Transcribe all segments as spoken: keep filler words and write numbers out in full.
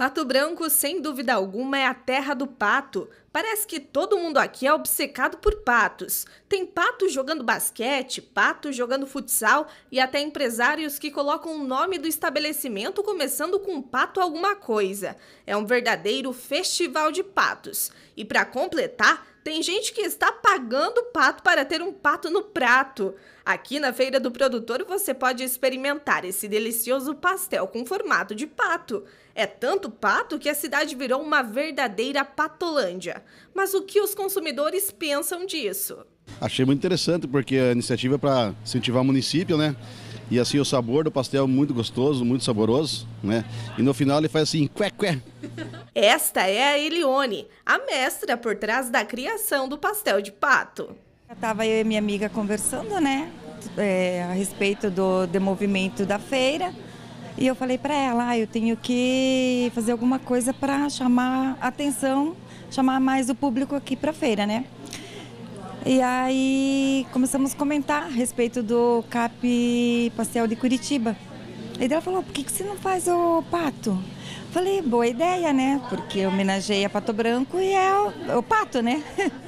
Pato Branco, sem dúvida alguma, é a terra do pato. Parece que todo mundo aqui é obcecado por patos. Tem pato jogando basquete, pato jogando futsal e até empresários que colocam o nome do estabelecimento começando com pato alguma coisa. É um verdadeiro festival de patos. E para completar, tem gente que está pagando pato para ter um pato no prato. Aqui na Feira do Produtor você pode experimentar esse delicioso pastel com formato de pato. É tanto pato que a cidade virou uma verdadeira patolândia. Mas o que os consumidores pensam disso? Achei muito interessante porque a iniciativa é para incentivar o município, né? E assim o sabor do pastel é muito gostoso, muito saboroso, né? E no final ele faz assim, qué, qué. Esta é a Elione, a mestra por trás da criação do pastel de pato. Estava eu e minha amiga conversando, né, é, a respeito do, do movimento da feira. E eu falei para ela, ah, eu tenho que fazer alguma coisa para chamar a atenção, chamar mais o público aqui para a feira, né? E aí começamos a comentar a respeito do Cap Pastel de Curitiba. E ela falou, por que, que você não faz o pato? Falei, boa ideia, né? Porque eu homenageei a Pato Branco e é o, o pato, né?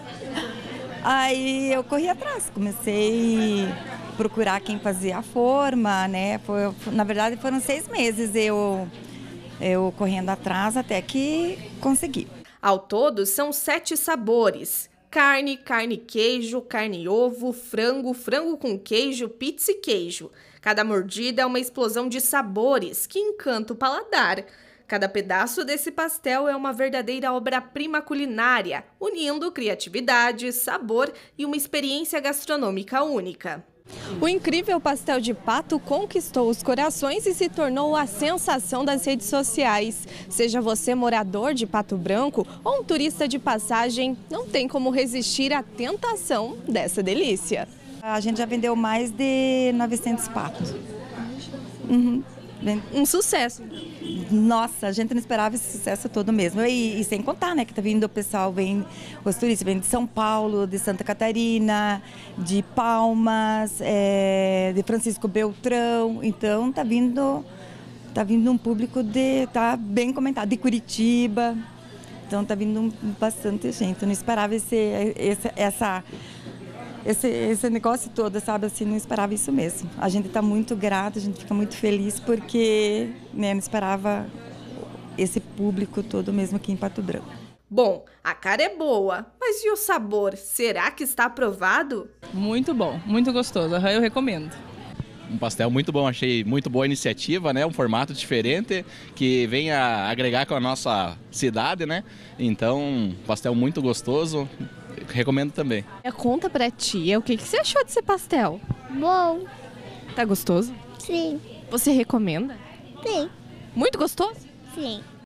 Aí eu corri atrás, comecei a procurar quem fazia a forma, né? Foi, na verdade foram seis meses eu, eu correndo atrás até que consegui. Ao todo são sete sabores: carne, carne queijo, carne e ovo, frango, frango com queijo, pizza e queijo. Cada mordida é uma explosão de sabores que encanta o paladar. Cada pedaço desse pastel é uma verdadeira obra-prima culinária, unindo criatividade, sabor e uma experiência gastronômica única. O incrível pastel de pato conquistou os corações e se tornou a sensação das redes sociais. Seja você morador de Pato Branco ou um turista de passagem, não tem como resistir à tentação dessa delícia. A gente já vendeu mais de novecentos patos. Uhum. Um sucesso. Nossa, a gente não esperava esse sucesso todo mesmo. E, e sem contar, né, que tá vindo o pessoal, vem, os turistas vêm de São Paulo, de Santa Catarina, de Palmas, é, de Francisco Beltrão. Então tá vindo, tá vindo um público de, tá bem comentado, de Curitiba. Então tá vindo bastante gente. Eu não esperava esse, esse, essa... Esse, esse negócio todo, sabe, assim, não esperava isso mesmo. A gente está muito grato, a gente fica muito feliz porque, né, não esperava esse público todo mesmo aqui em Pato Branco. Bom, a cara é boa, mas e o sabor? Será que está aprovado? Muito bom, muito gostoso, eu recomendo. Um pastel muito bom, achei muito boa a iniciativa, né? Um formato diferente que vem a agregar com a nossa cidade, né? Então, pastel muito gostoso. Recomendo também. Conta pra tia, o que, que você achou desse pastel? Bom. Tá gostoso? Sim. Você recomenda? Sim. Muito gostoso? Sim.